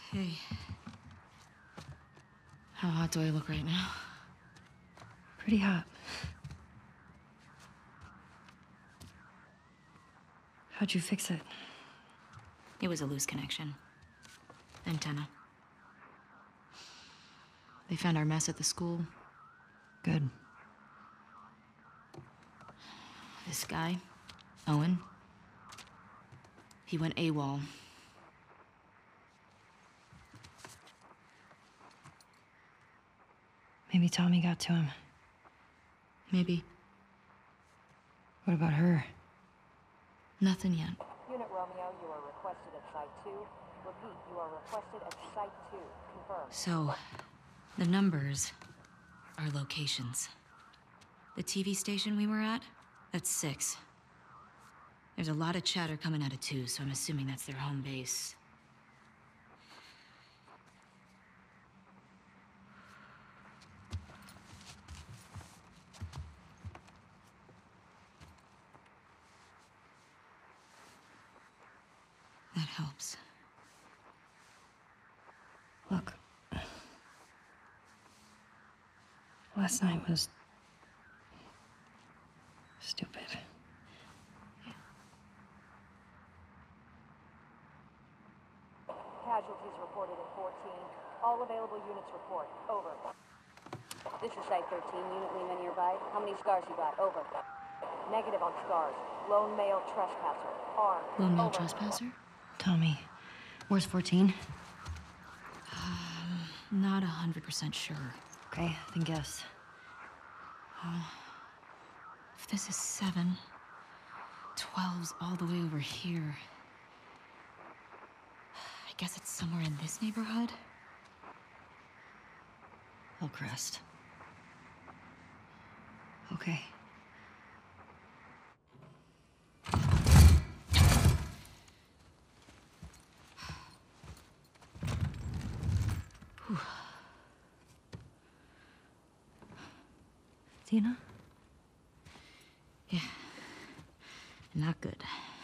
Hey. How hot do I look right now? Pretty hot. How'd you fix it? It was a loose connection. Antenna. They found our mess at the school. Good. This guy, Owen, he went AWOL. Maybe Tommy got to him. Maybe. What about her? Nothing yet. Unit Romeo, you are requested at Site 2. Repeat, you are requested at Site 2. Confirmed. So, the numbers are locations. The TV station we were at, that's 6. There's a lot of chatter coming out of 2, so I'm assuming that's their home base. That helps. Look. Last night was... stupid. Casualties reported in 14. All available units report. Over. This is Site 13. Unit Lima nearby. How many scars you got? Over. Negative on scars. Lone male trespasser. Armed. Lone male Over. trespasser? Tommy, where's 14? Not 100% sure. Okay, then guess. If this is 7, 12's all the way over here. I guess it's somewhere in this neighborhood? Hillcrest. Okay. Dina? Yeah. Not good.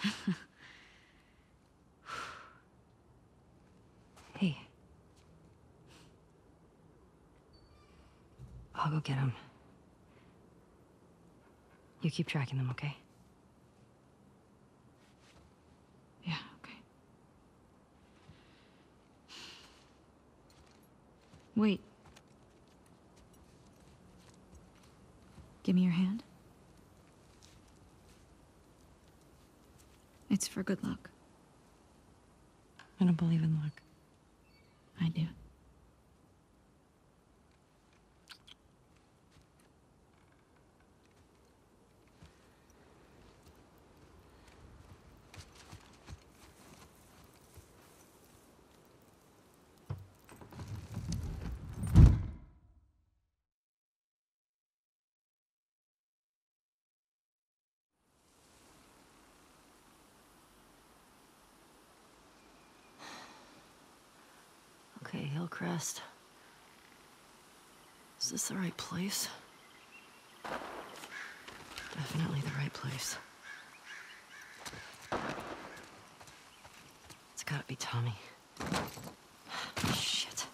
Hey. I'll go get him. You keep tracking them, okay? Yeah, okay. Wait. Give me your hand. It's for good luck. I don't believe in luck. I do. Okay, Hillcrest. Is this the right place? Definitely the right place. It's gotta be Tommy. Shit.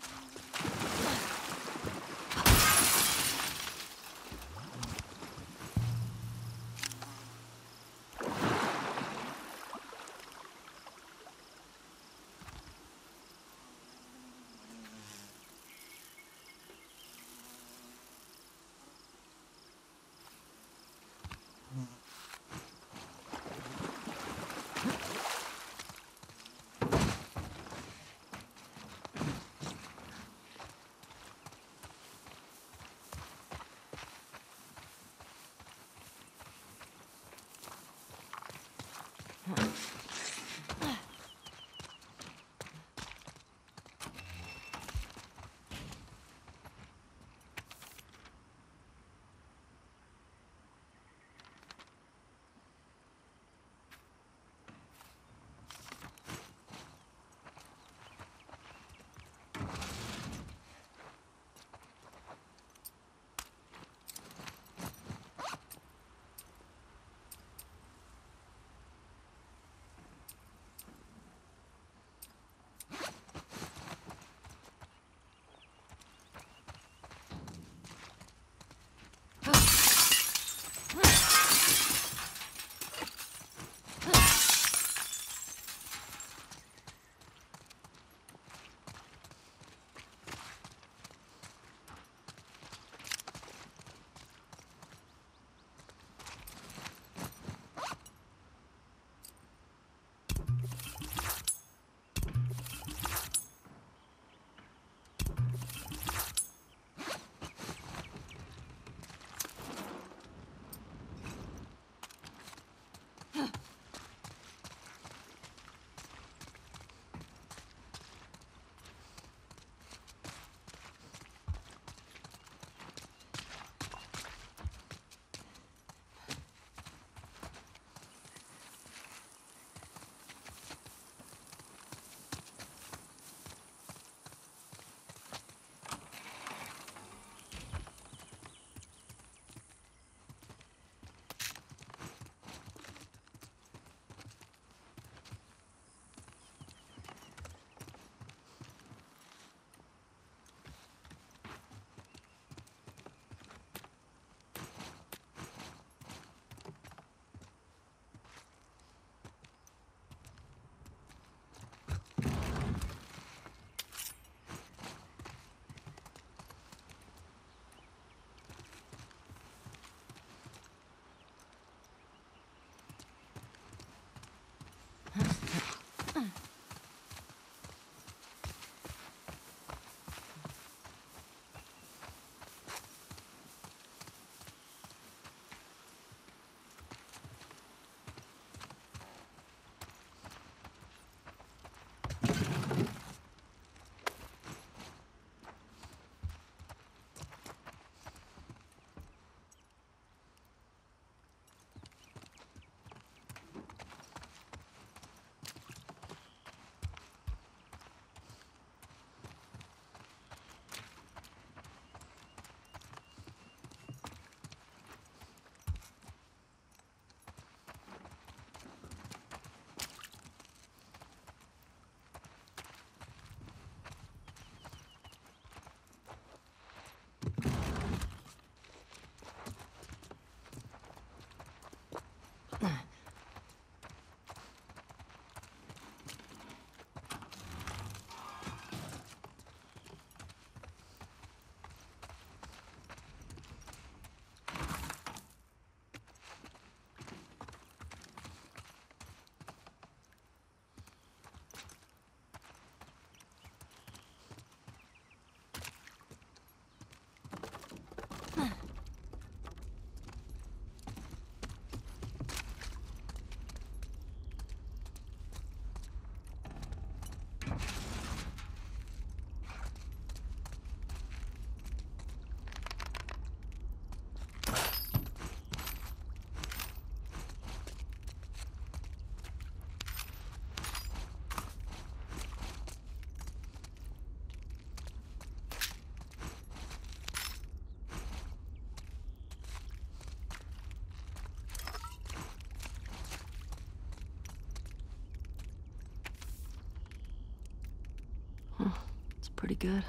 pretty good.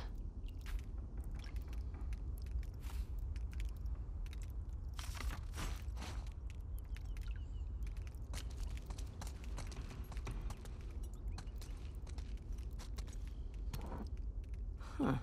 Huh.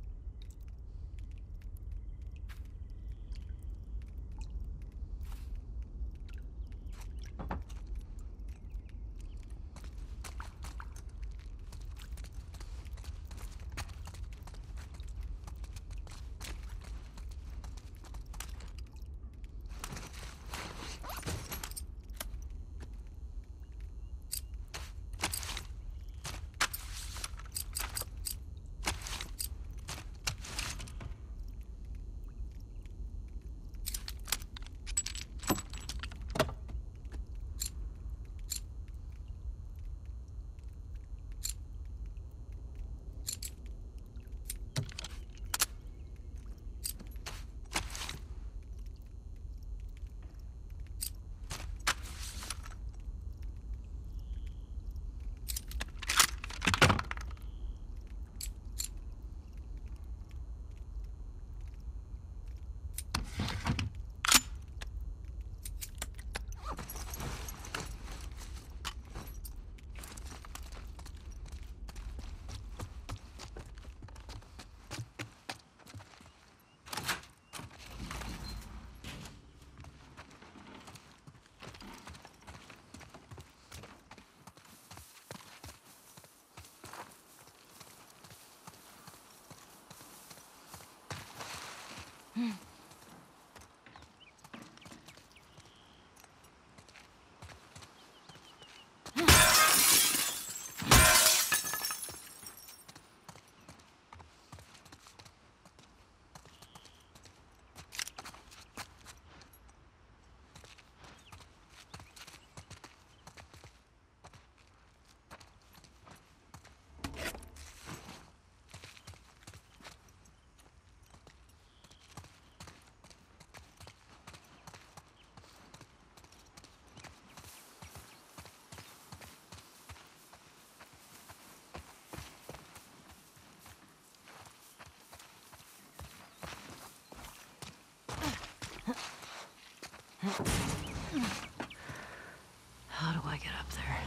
How do I get up there?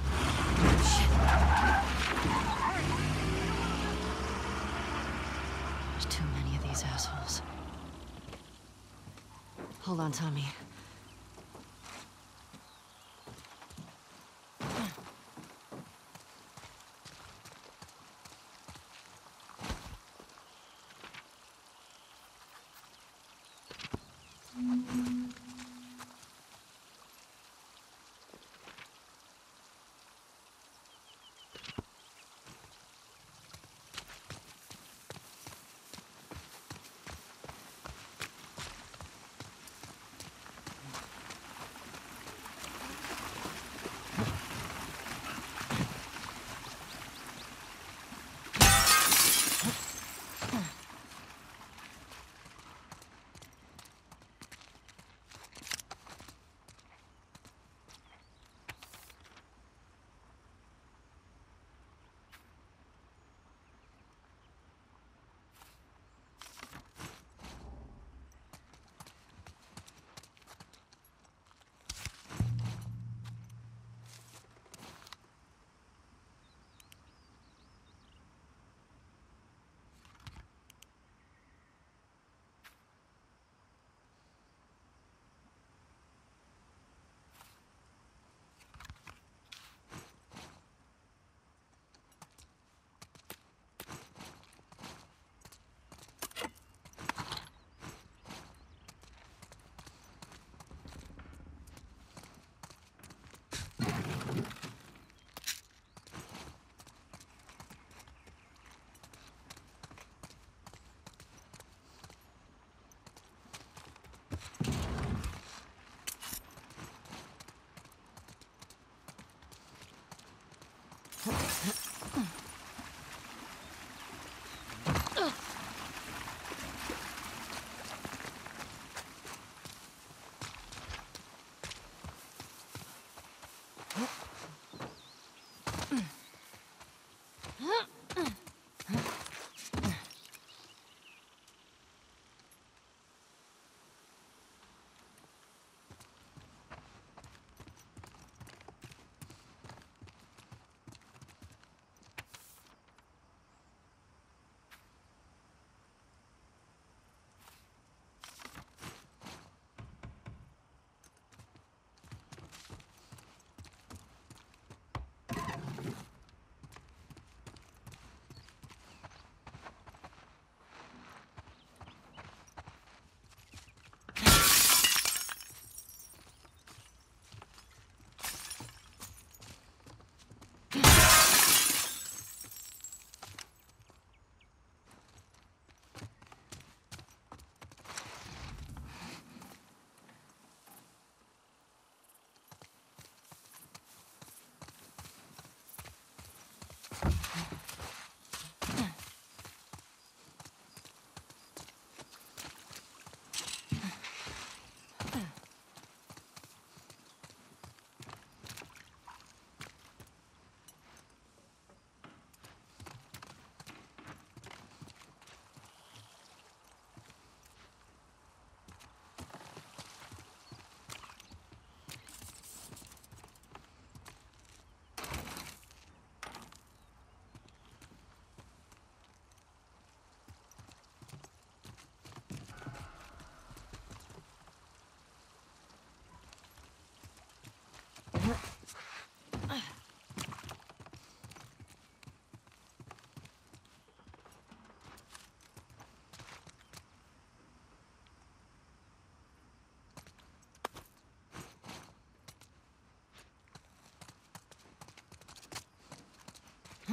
Shit. There's too many of these assholes. Hold on, Tommy.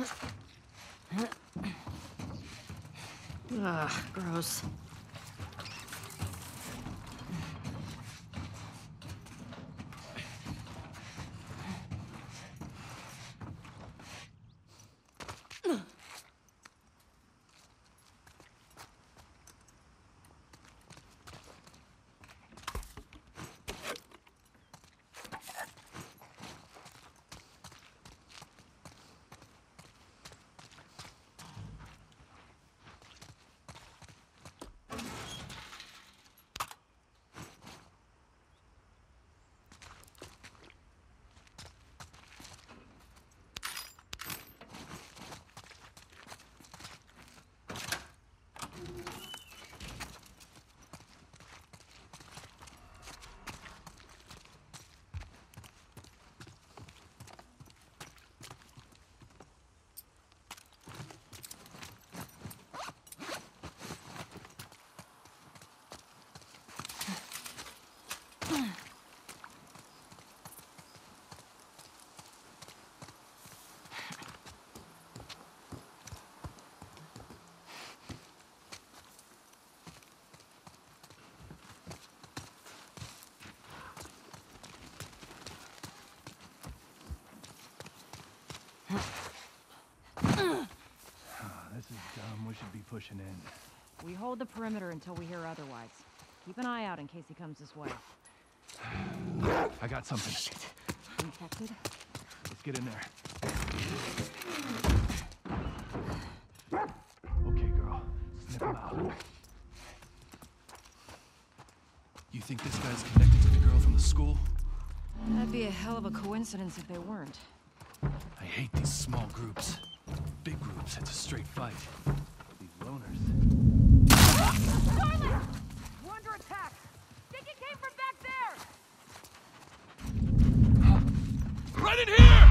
Ugh, gross. This is dumb. We should be pushing in. We hold the perimeter until we hear otherwise. Keep an eye out in case he comes this way. I got something. Shit. Infected? Let's get in there. Okay, girl. Snip him out. You think this guy's connected to the girl from the school? That'd be a hell of a coincidence if they weren't. I hate these small groups. Big groups, it's a straight fight. These loners. Darling! We're under attack! Think it came from back there! Right in here!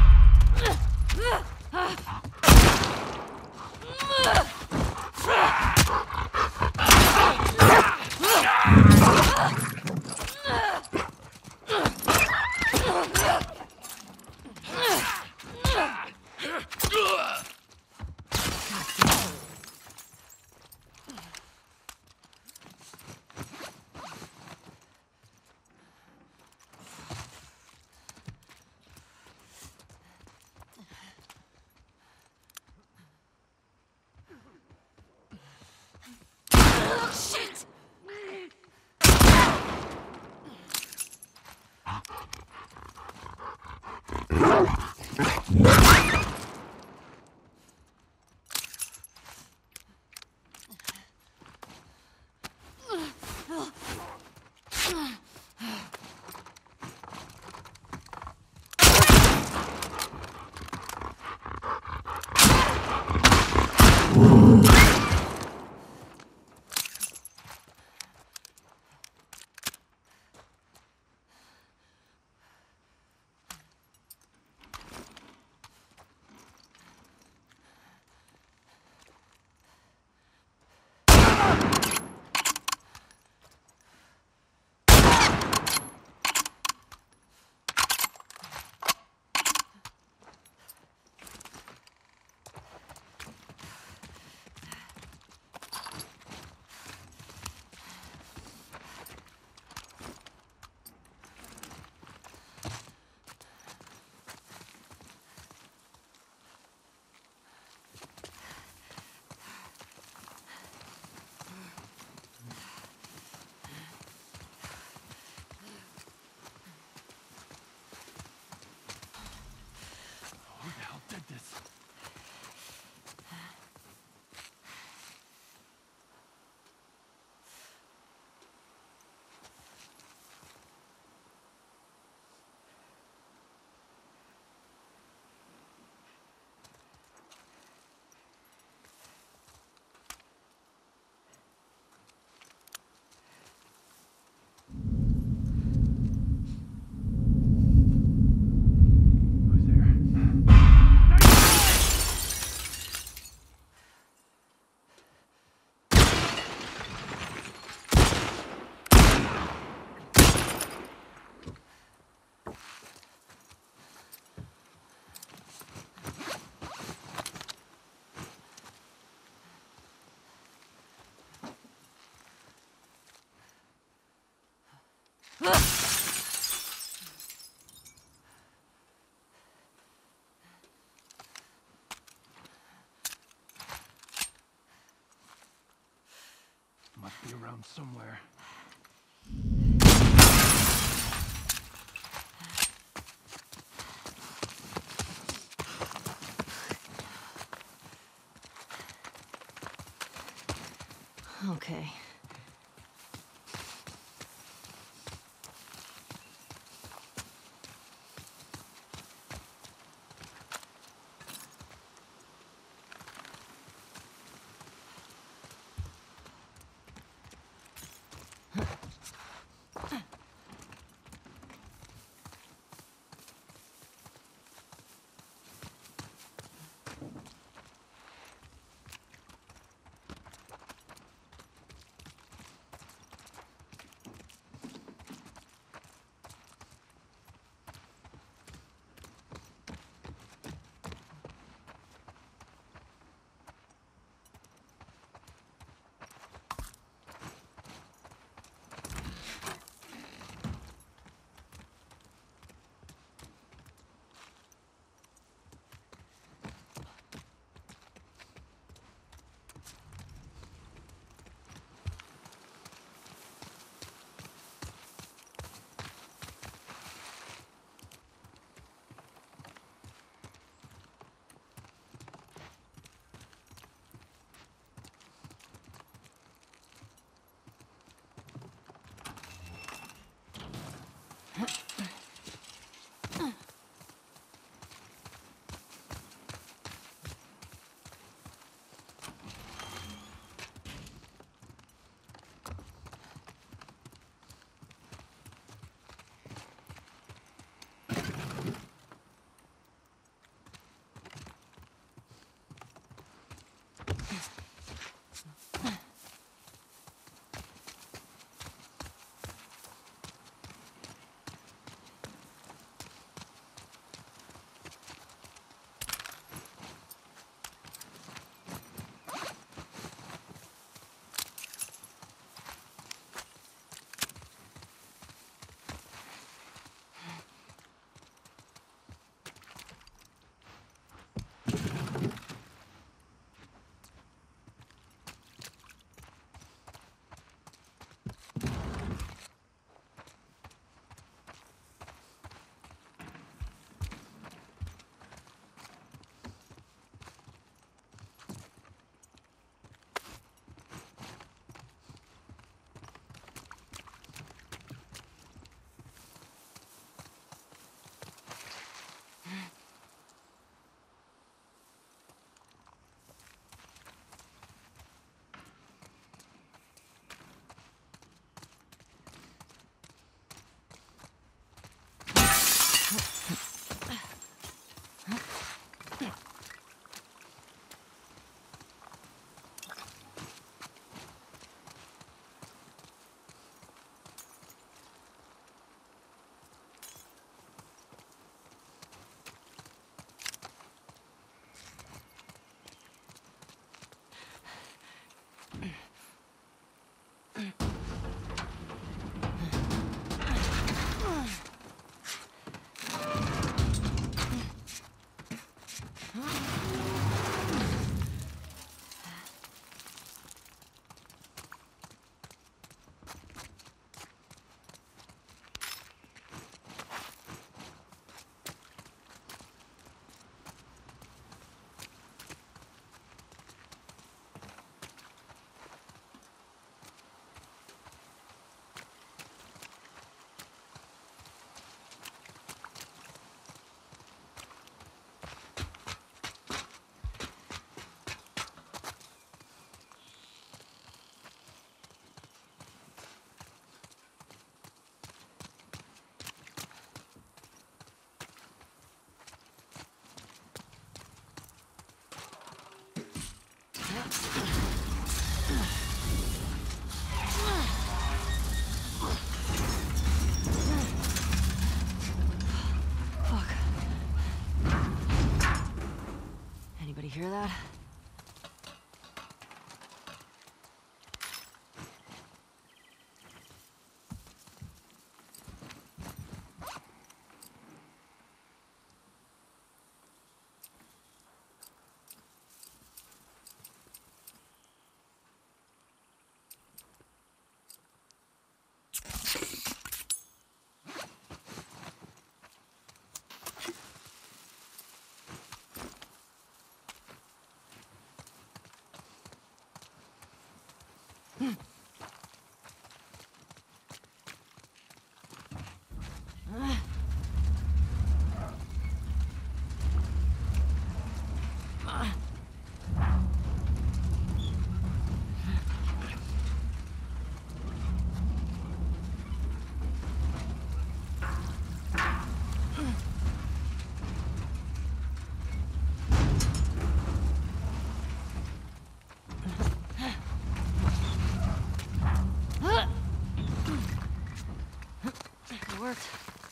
Must be around somewhere. Okay. It worked.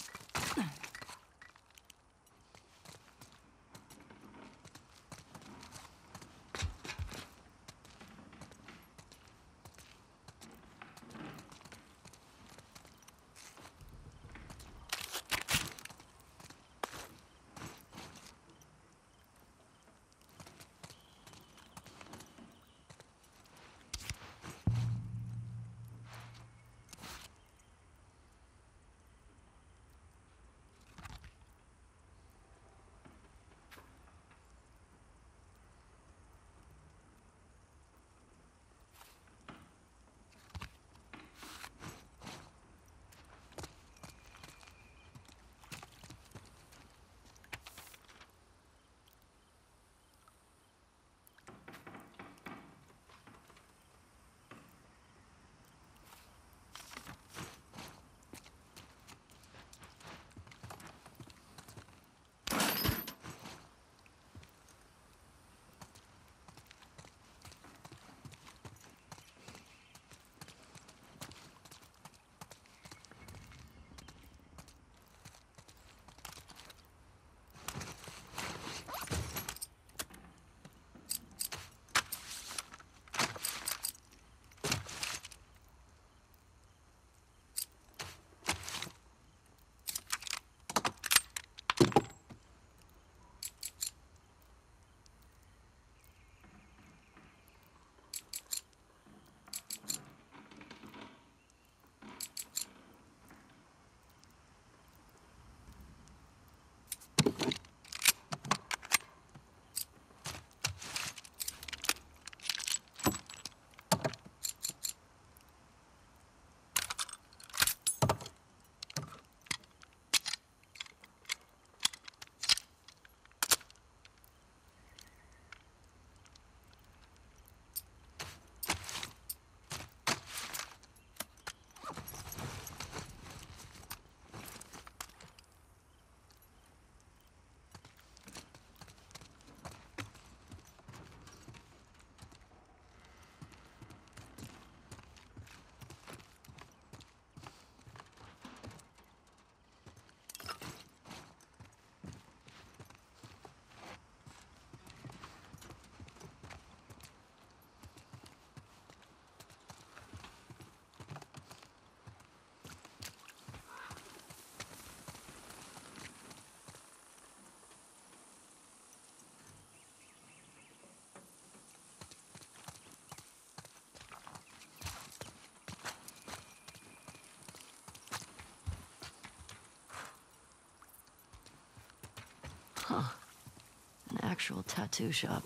Huh. An actual tattoo shop.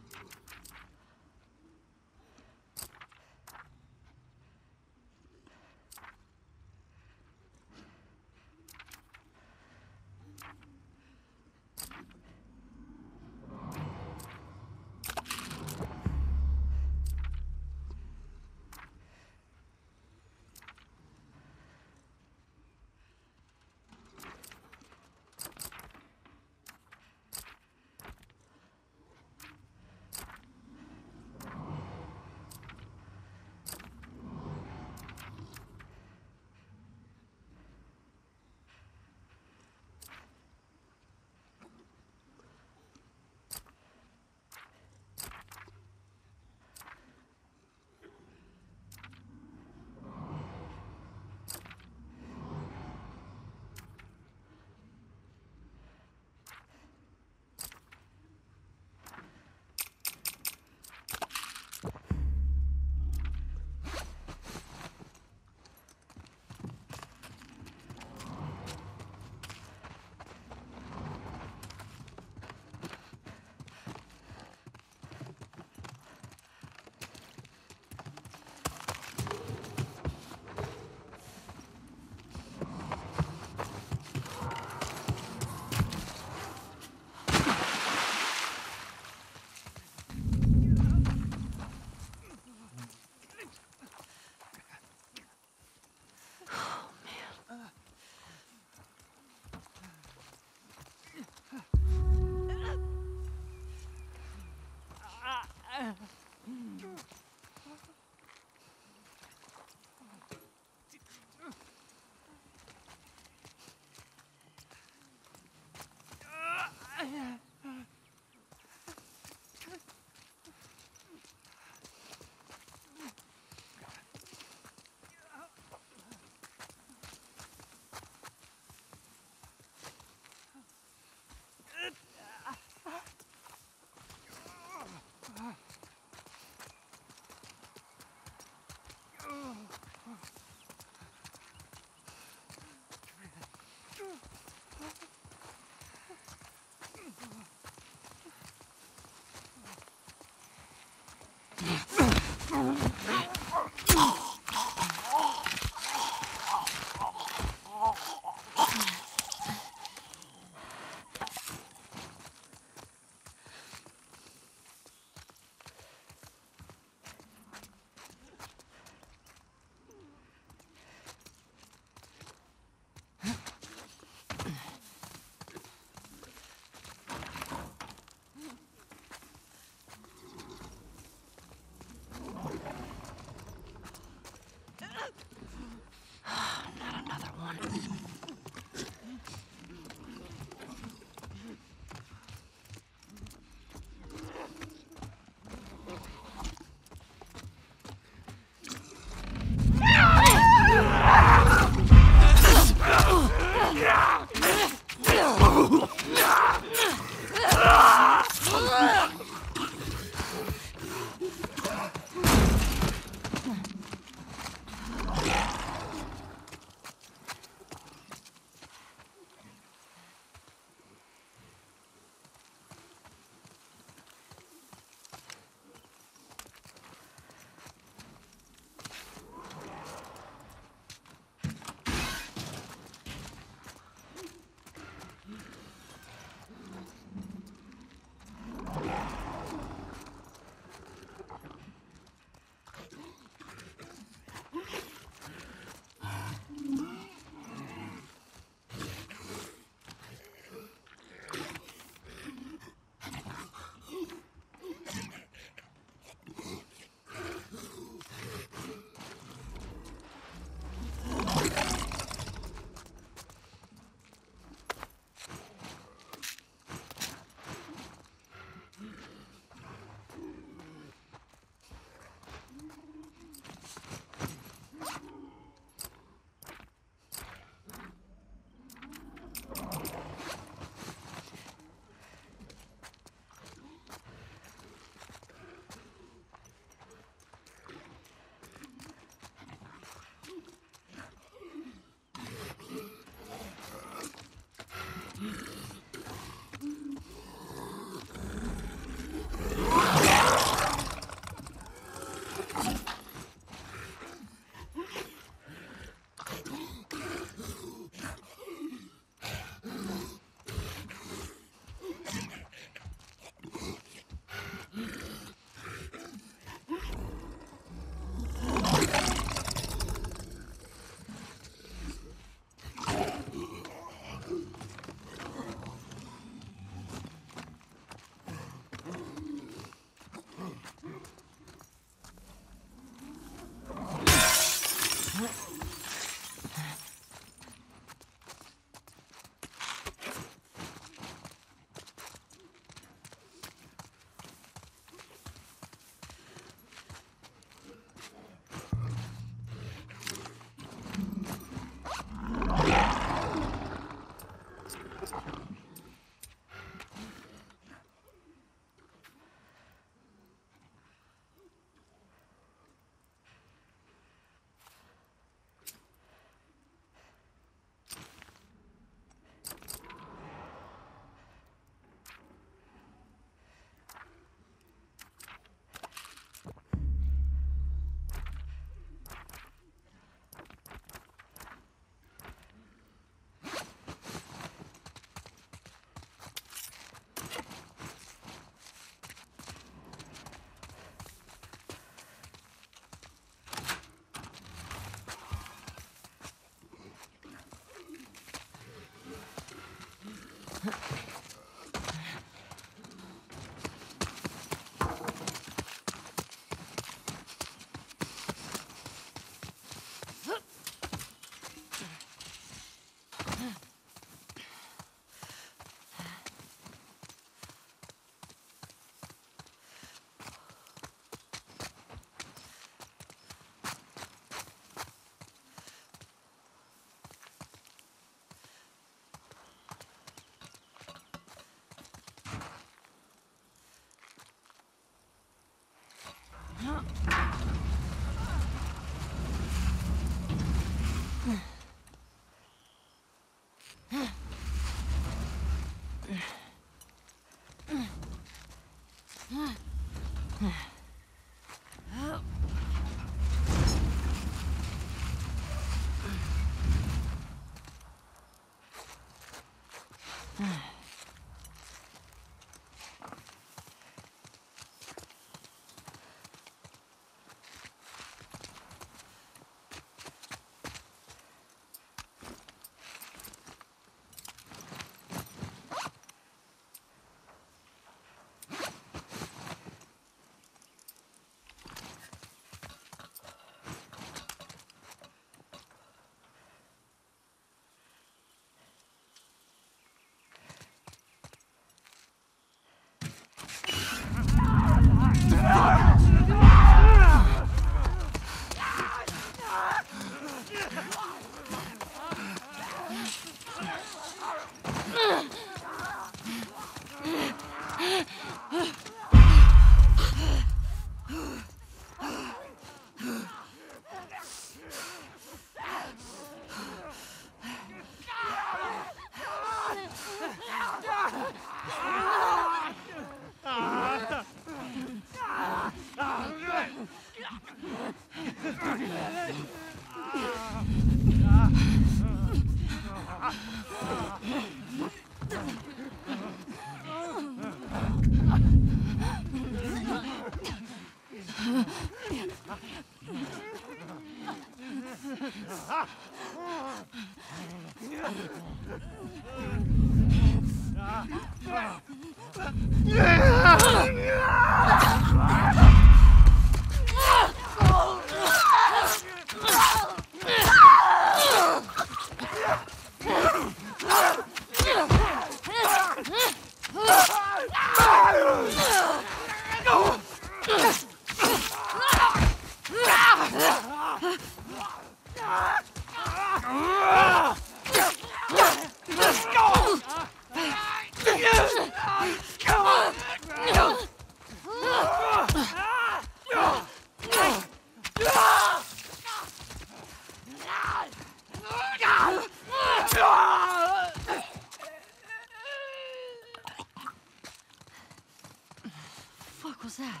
Fuck was that?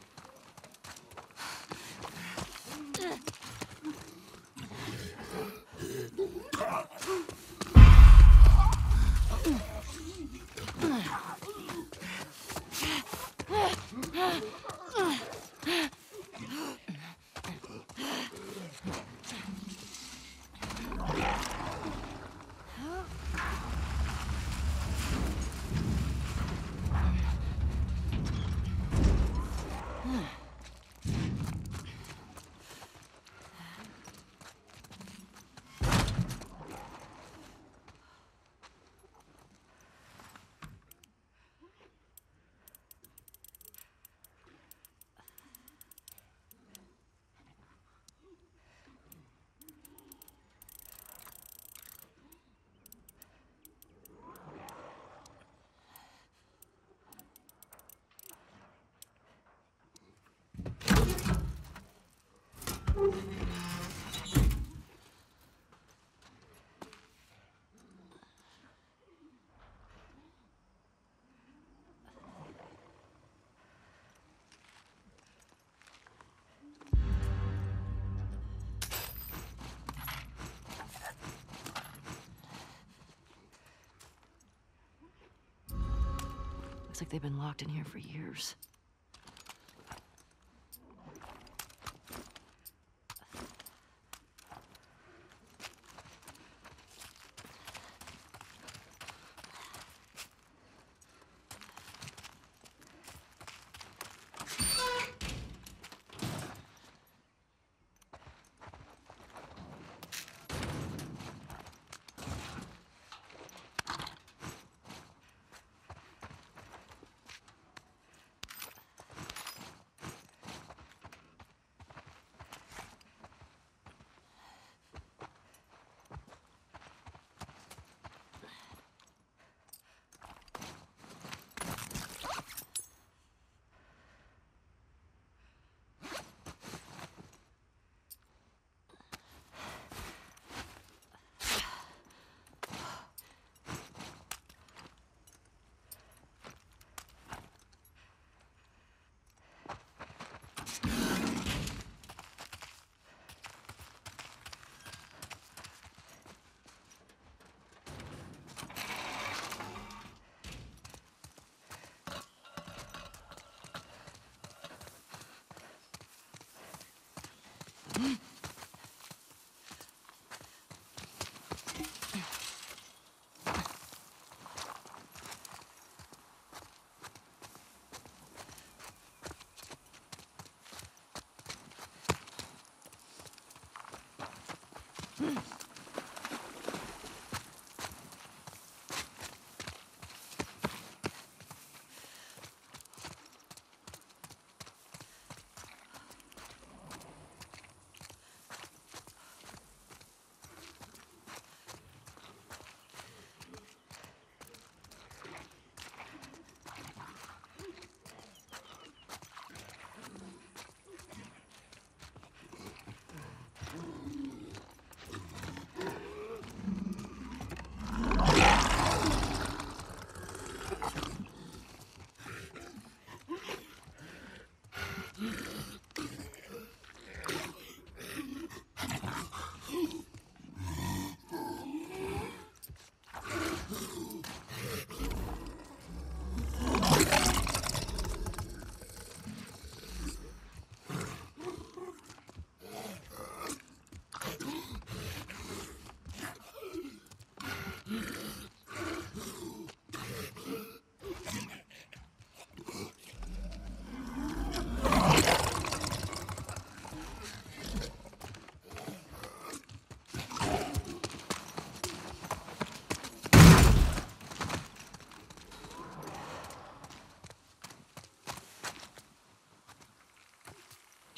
Looks like they've been locked in here for years.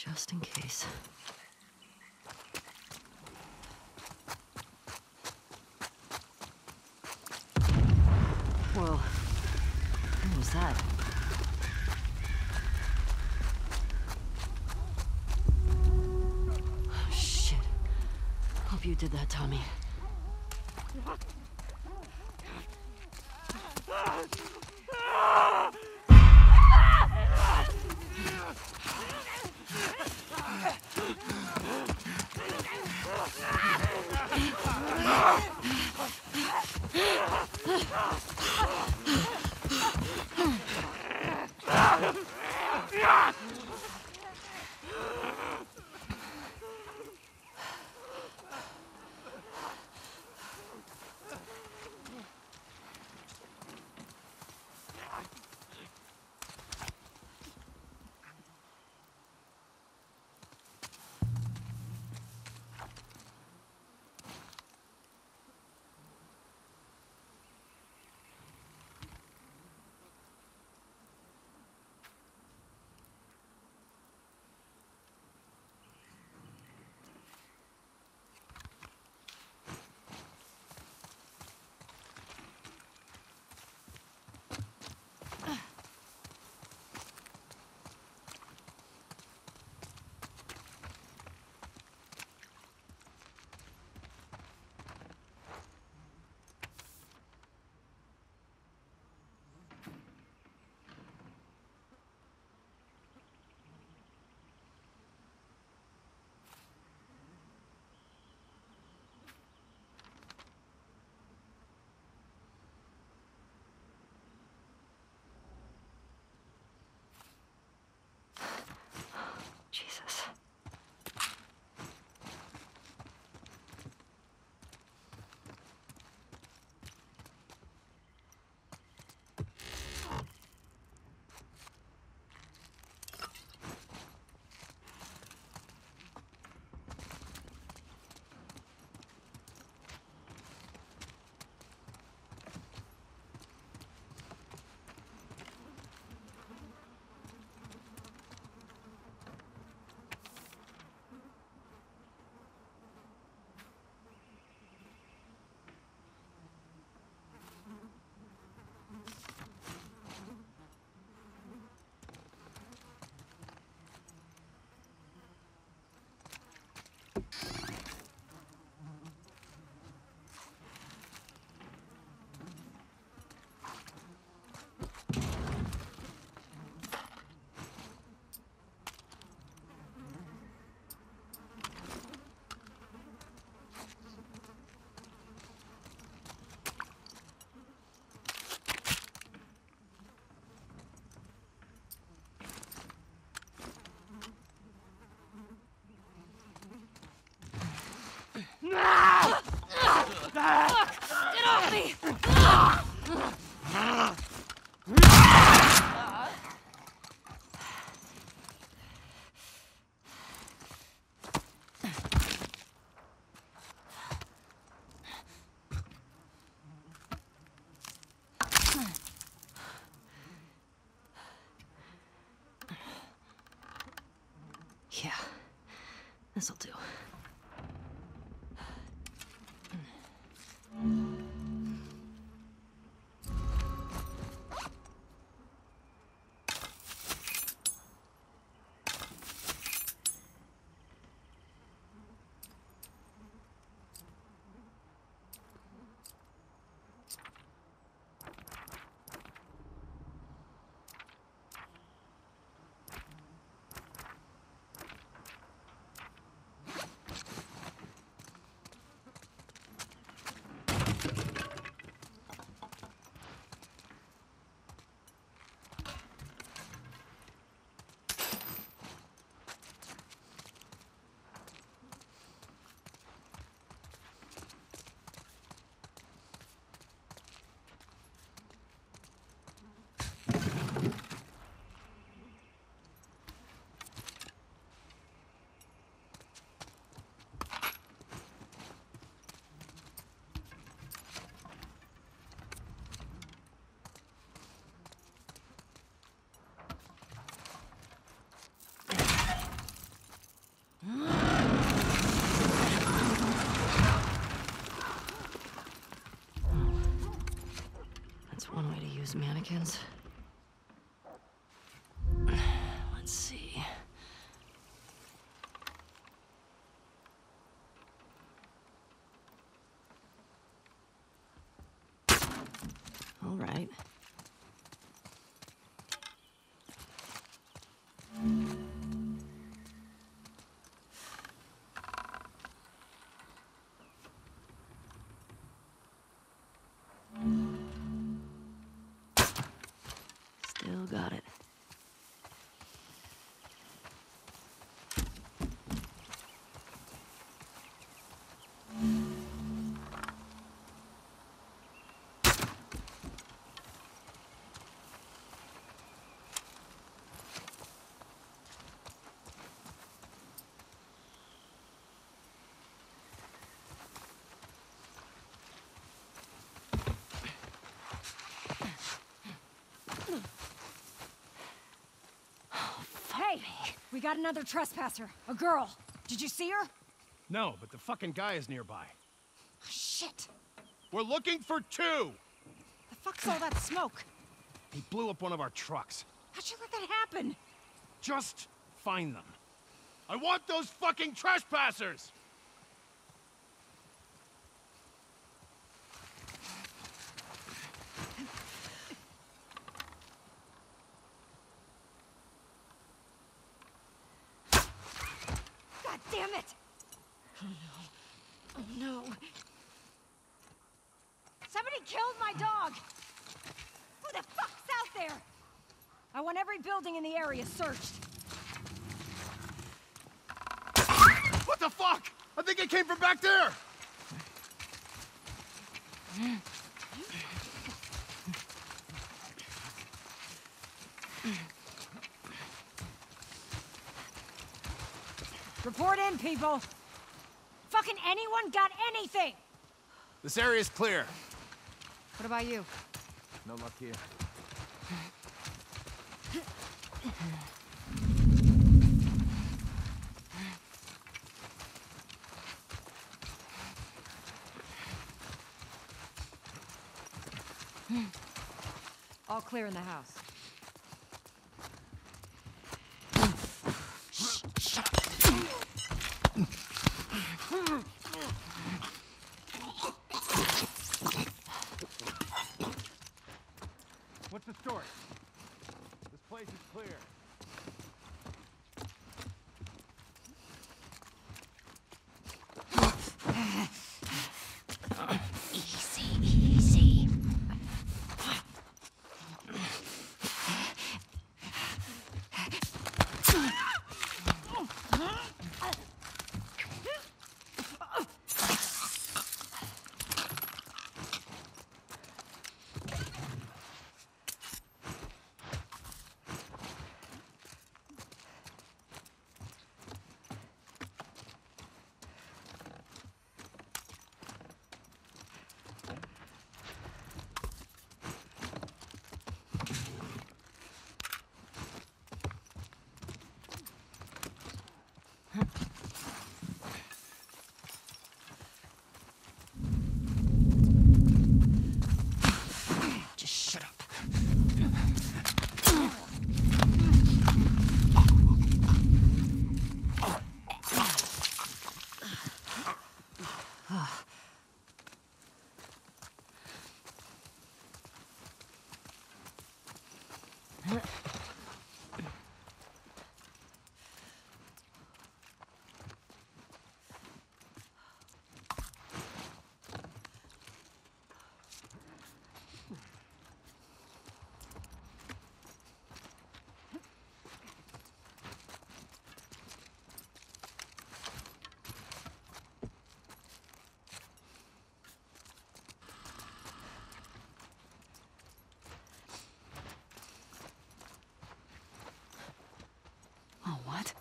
Just in case. Whoa. What was that? Oh, shit. Hope you did that, Tommy. Jesus. Get off me! Yeah, this'll do. Those mannequins. Let's see. All right. Still got it. Hey! We got another trespasser. A girl. Did you see her? No, but the fucking guy is nearby. Shit! We're looking for two! The fuck's all that smoke? He blew up one of our trucks. How'd you let that happen? Just find them. I want those fucking trespassers! God damn it! Oh no. Oh no. Somebody killed my dog! Who the fuck's out there? I want every building in the area searched. What the fuck? I think it came from back there! Report in, people! Fucking anyone got anything? This area's clear. What about you? No luck here. All clear in the house. What's the story? This place is clear. Easy, easy. Just shut up. Oh, what?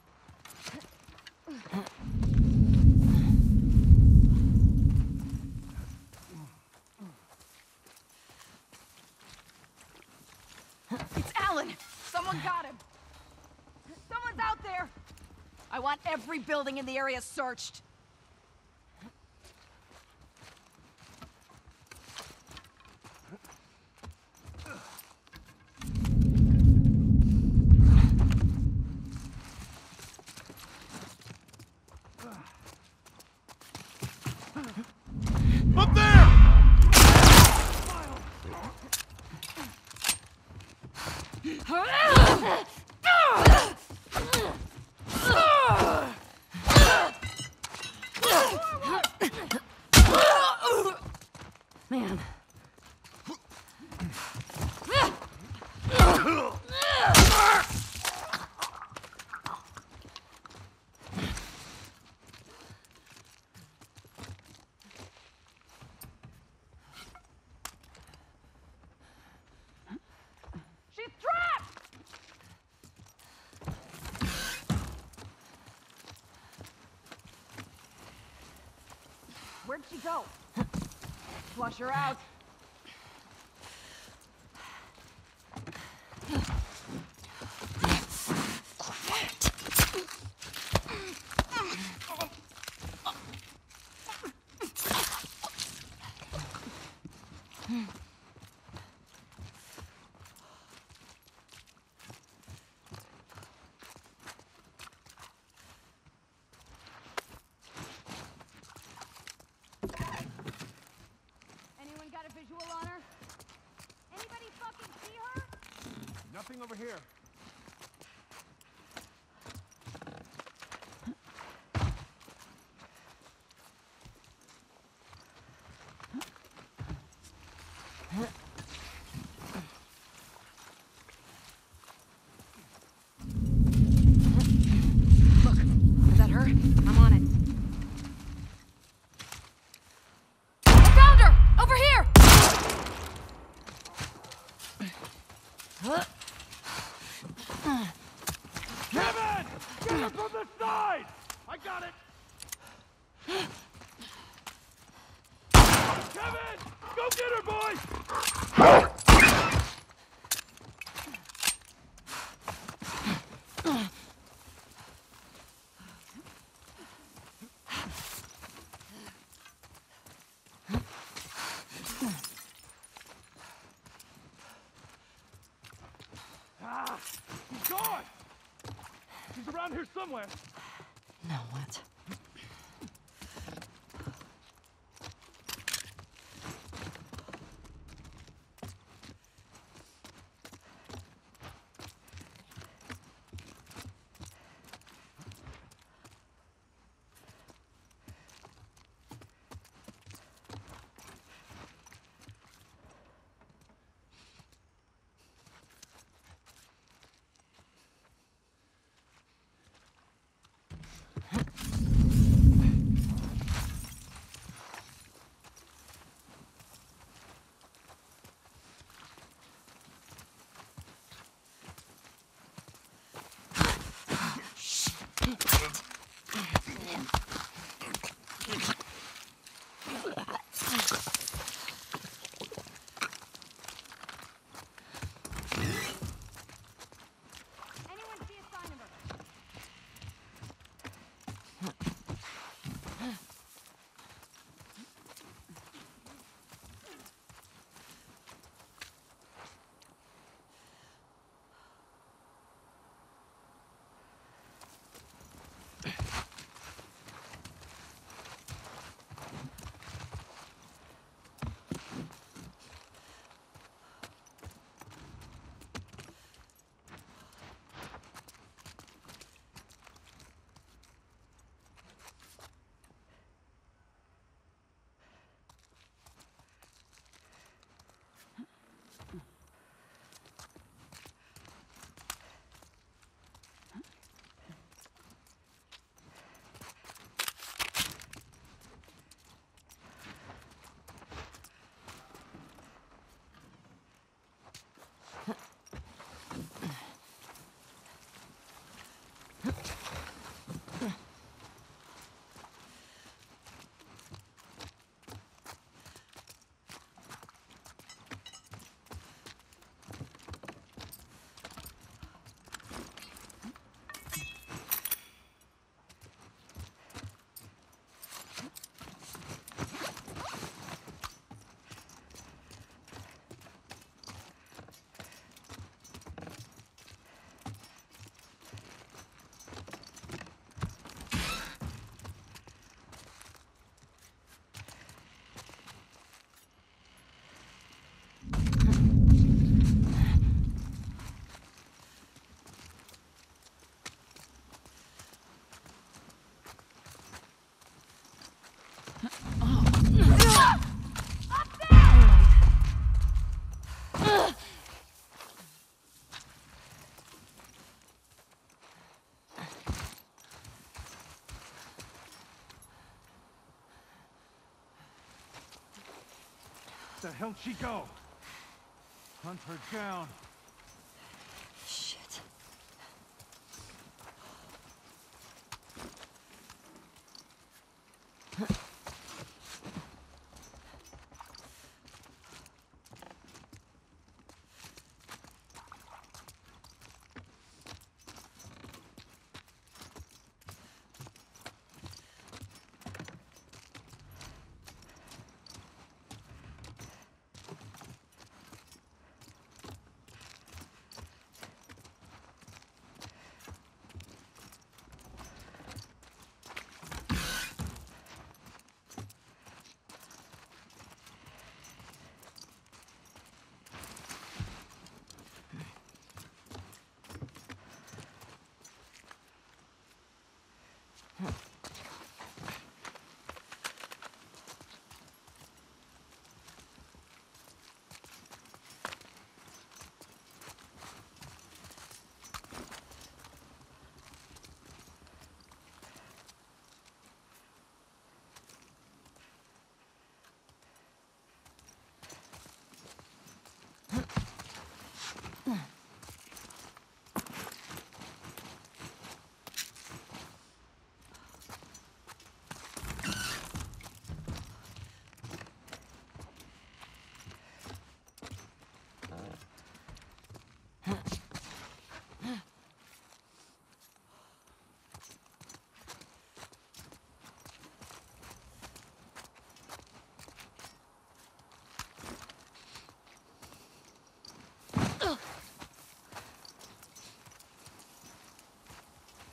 It's Alan! Someone got him! Someone's out there! I want every building in the area searched. Where'd she go? Flush her out. Anyone got a visual on her? Anybody fucking see her? Nothing over here. Look, is that her? I'm on it. I found her! Over here! Kevin! Get her from the side! I got it! Kevin! Go get her, boys! Ah, she's gone! She's around here somewhere. Now what? Anyone see a sign of her? Where the hell'd she go? Hunt her down. Shit.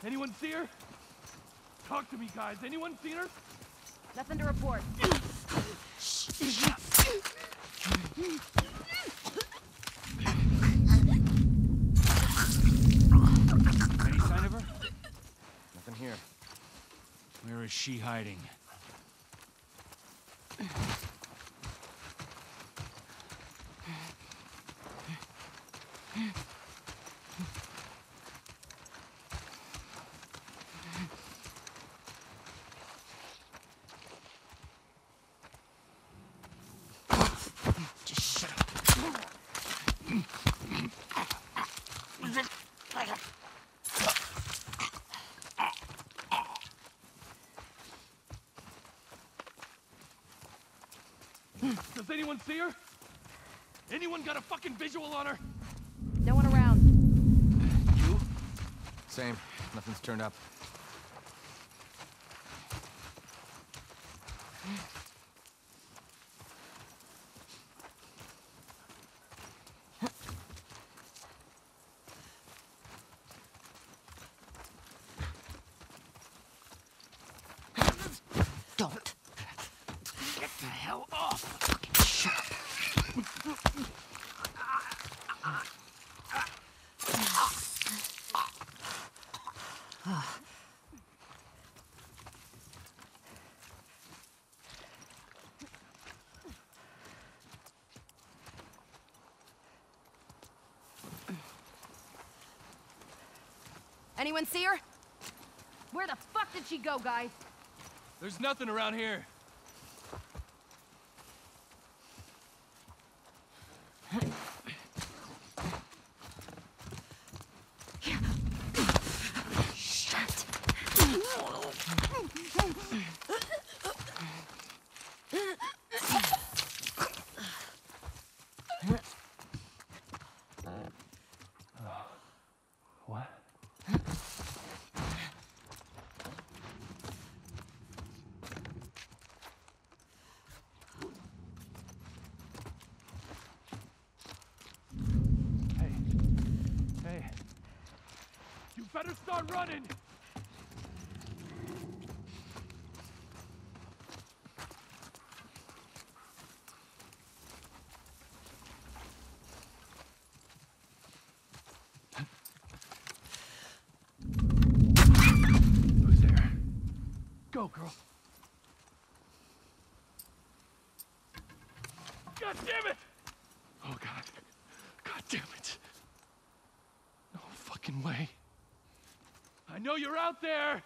Anyone see her? Talk to me, guys. Anyone seen her? Nothing to report. Any sign of her? Nothing here. Where is she hiding? Just shut up. Does anyone see her? Anyone got a fucking visual on her? No one around. You? Same. Nothing's turned up. Don't. Get the hell off! Fucking shut up. Anyone see her? Where the fuck did she go, guys? There's nothing around here. Shit. What? Hey. You better start running! Who's there? Go, girl. God damn it! Oh, God. God damn it. No fucking way. I know you're out there!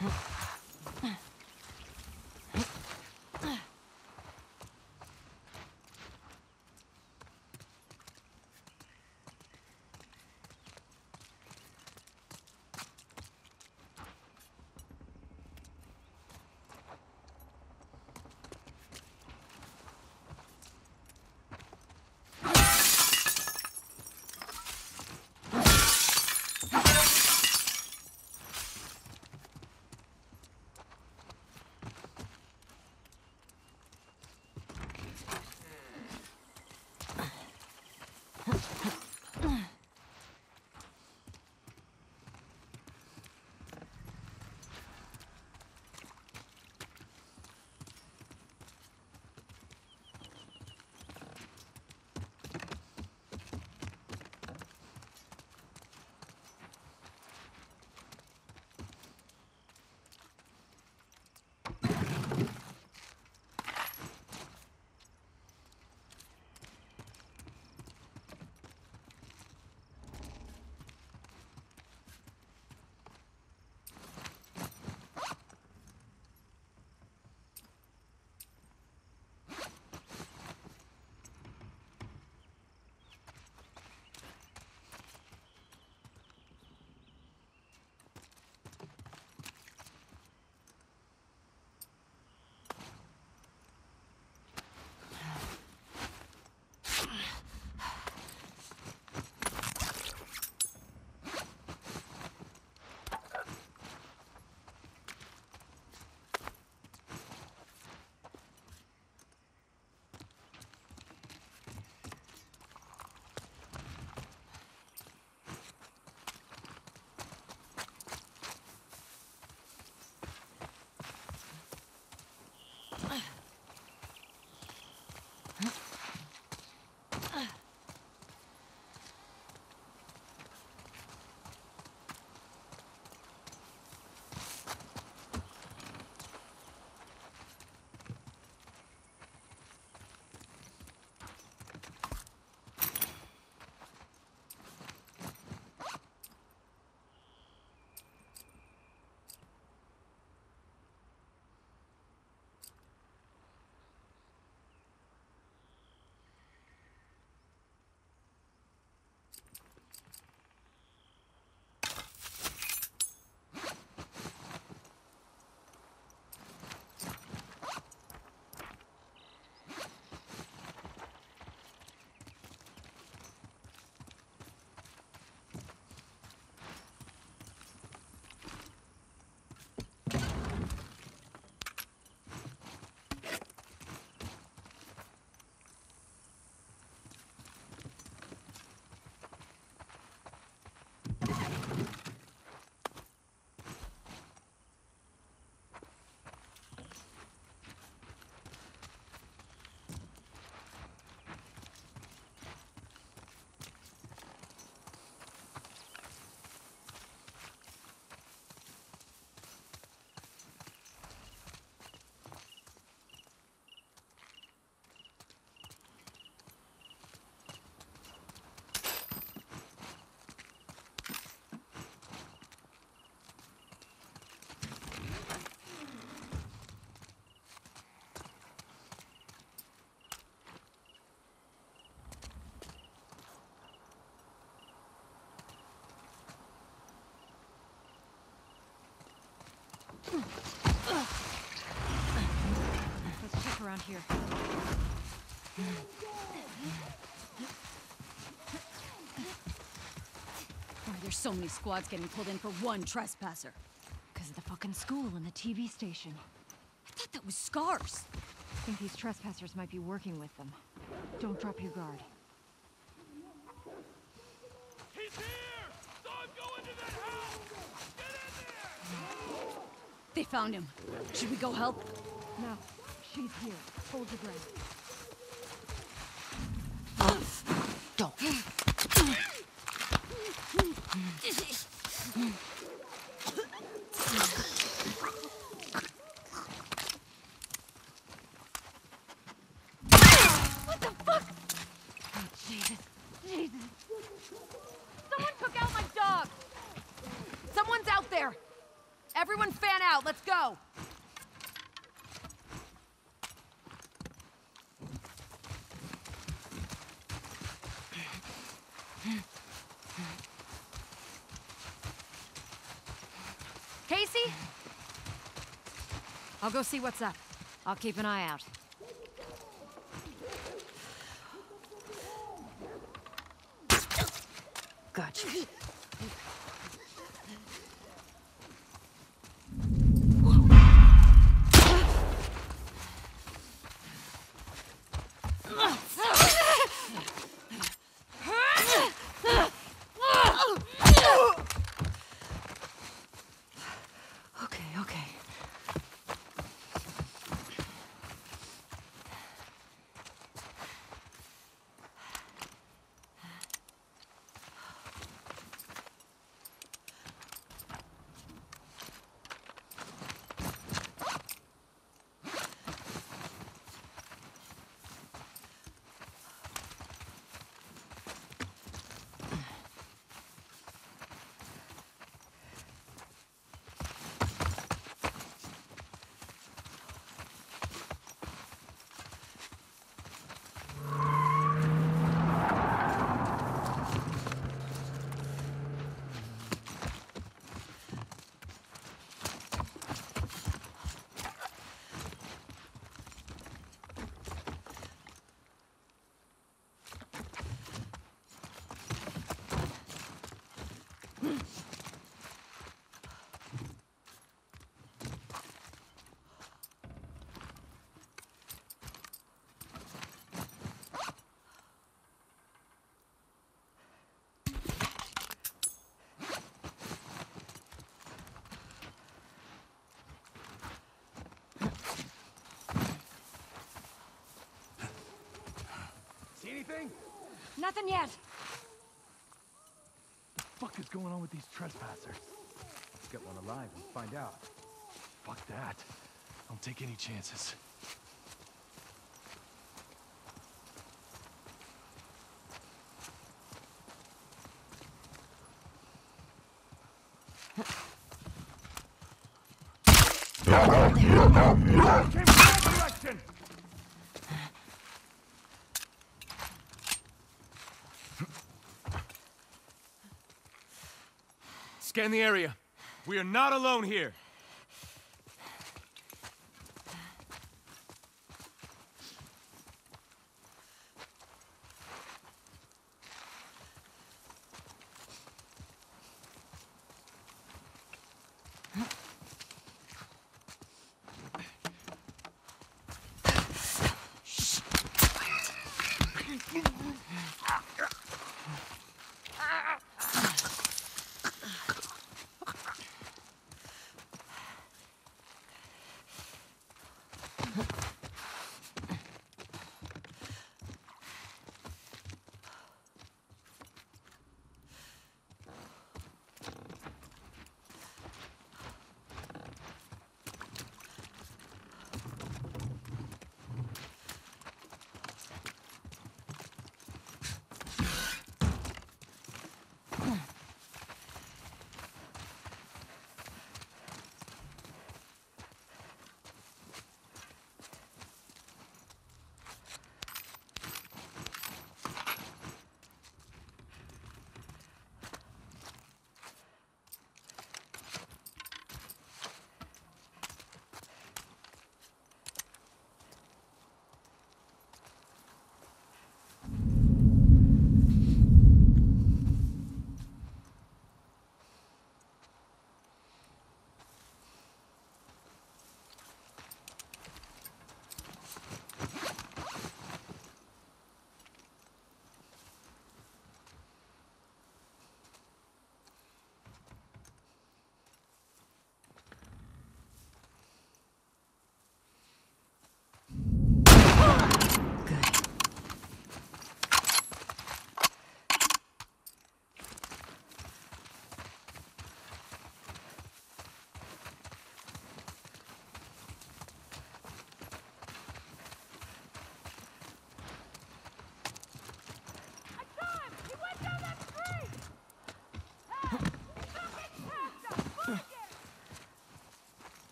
Let's check around here. Why there's so many squads getting pulled in for one trespasser? Because of the fucking school and the TV station. I thought that was Scars. I think these trespassers might be working with them. Don't drop your guard. He's here! Don't go into that house! Get in there! They found him. Should we go help? No, she's here. Hold your breath. Don't. What the fuck? Oh, Jesus. Jesus. Someone took out my dog! Someone's out there! Everyone fan out, let's go! Casey? I'll go see what's up. I'll keep an eye out. Gotcha. Okay. Anything? Nothing yet. What the fuck is going on with these trespassers? Let's get one alive and find out. Fuck that. Don't take any chances. Came from that direction! Scan the area. We are not alone here.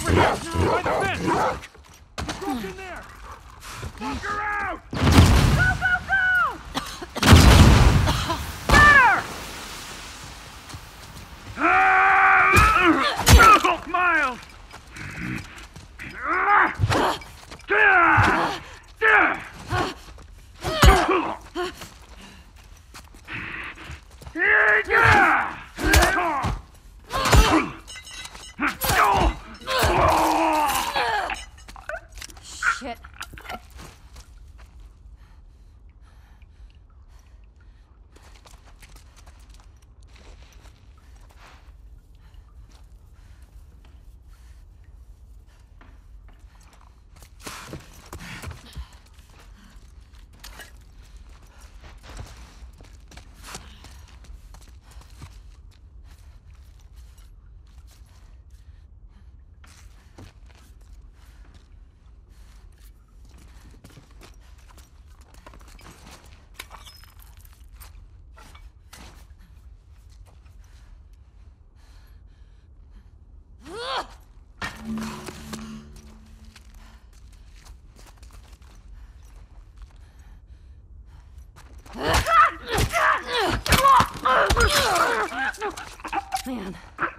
over here! By the fence! Get broke in there! Fuck her out! Go, go, go! Better! Miles! Shit. Man.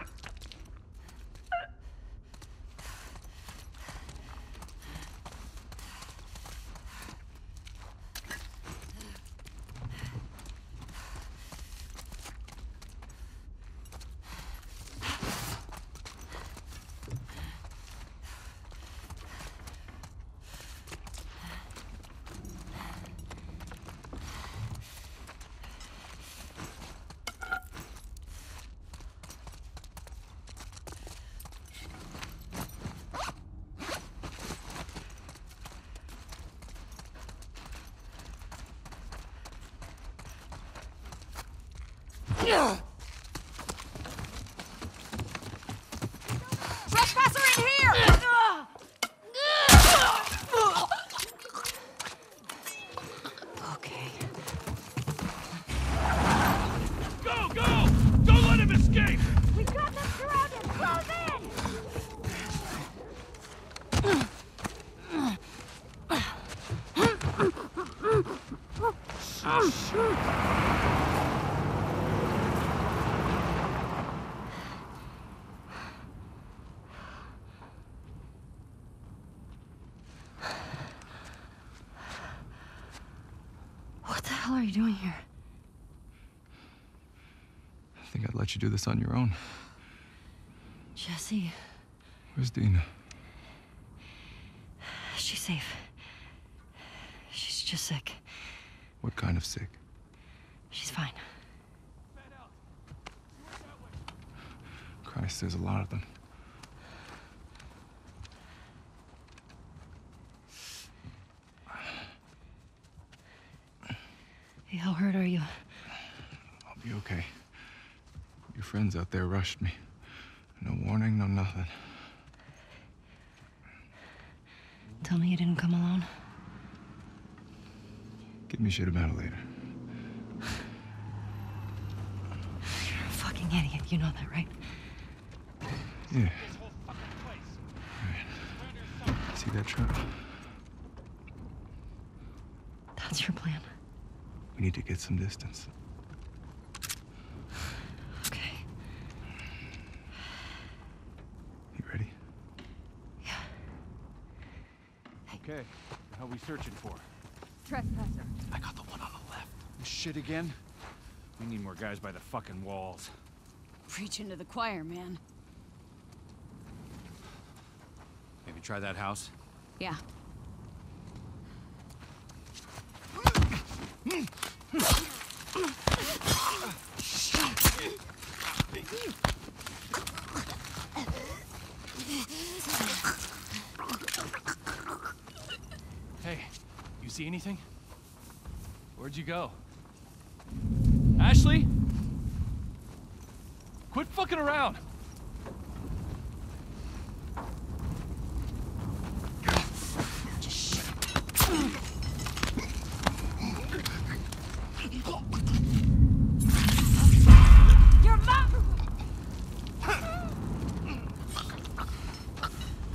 Trespasser in here! Okay. Go, go! Don't let him escape! We've got them surrounded! Close in! What the hell are you doing here? I think I'd let you do this on your own. Jesse, Where's Dina? she's safe. She's just sick. What kind of sick? She's fine. Christ, there's a lot of them. Hey, how hurt are you? I'll be okay. Your friends out there rushed me. No warning, no nothing. Tell me you didn't come alone. Give me shit about it later. You're a fucking idiot. You know that, right? Yeah. Right. See that truck? That's your plan. We need to get some distance. Okay. You ready? Yeah. Okay, what are we searching for? Trespasser. I got the one on the left. Shit again? We need more guys by the fucking walls. Preaching to the choir, man. Maybe try that house? Yeah. Hey, you see anything? Where'd you go? Ashley? Quit fucking around! Your mom!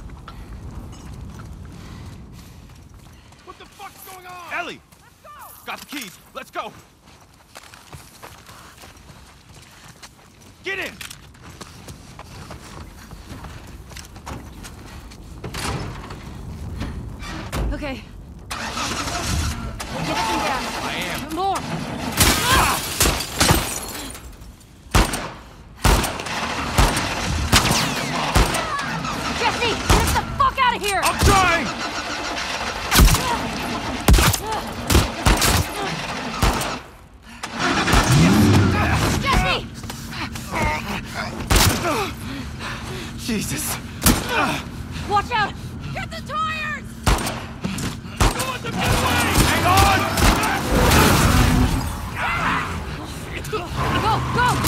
fuck's going on? Ellie! Let's go! Got the keys. Let's go. Get in! Okay. Give it some gas. I am. More. Jesse, get the fuck out of here! I'm trying! Jesse! Jesus. Watch out! Get the tires! Hang on! Go, go!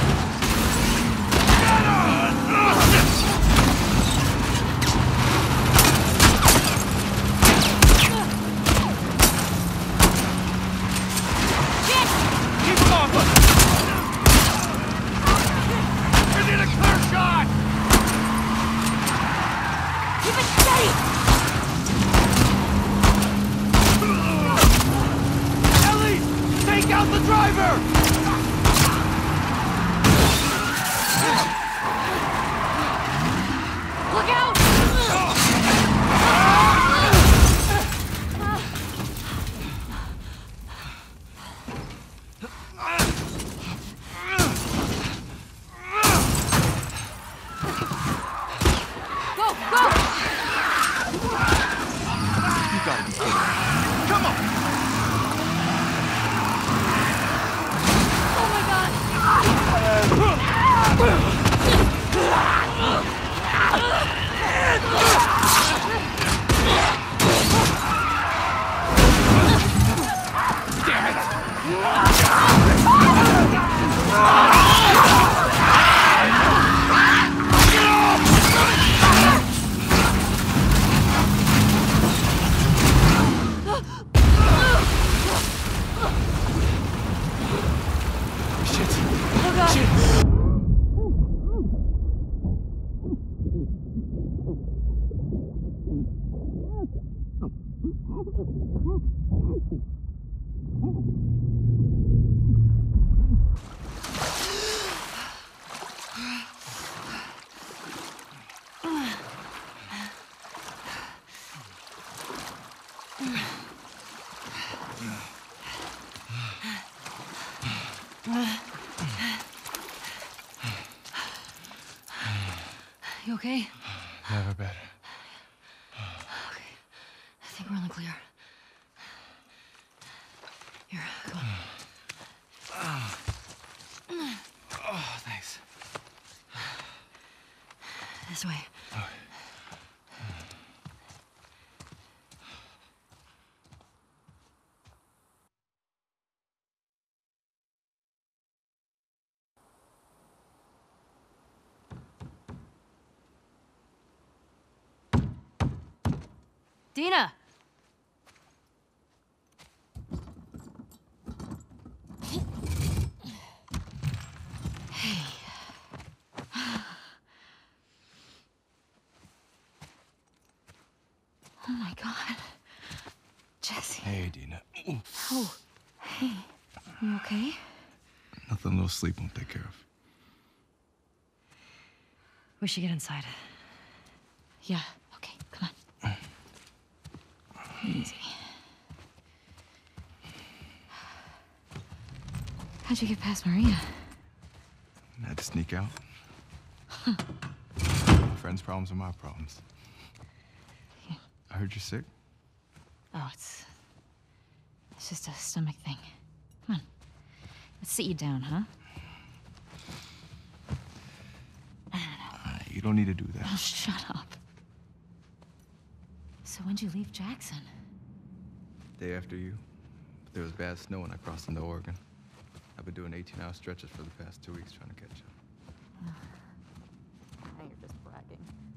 Keep him off us! We need a clear shot! Keep it steady! Ellie! Take out the driver! Look out! Go, go! You gotta be kidding me. Come on! Oh my god! Oh god! You okay? Never better. Okay. I think we're in the clear. Here, come on. Oh, thanks. This way. Dina! Hey. Oh my god. Jesse. Hey, Dina. Oh, hey. You okay? Nothing a little sleep won't take care of. We should get inside. Yeah, okay, come on. Easy. How'd you get past Maria? I had to sneak out. Friends' problems are my problems. Yeah. I heard you're sick. Oh, it's just a stomach thing. Come on. Let's sit you down, huh? You don't need to do that. Oh, shut up. So when'd you leave Jackson? Day after you. There was bad snow when I crossed into Oregon. I've been doing 18-hour stretches for the past 2 weeks trying to catch up. Now you're just bragging.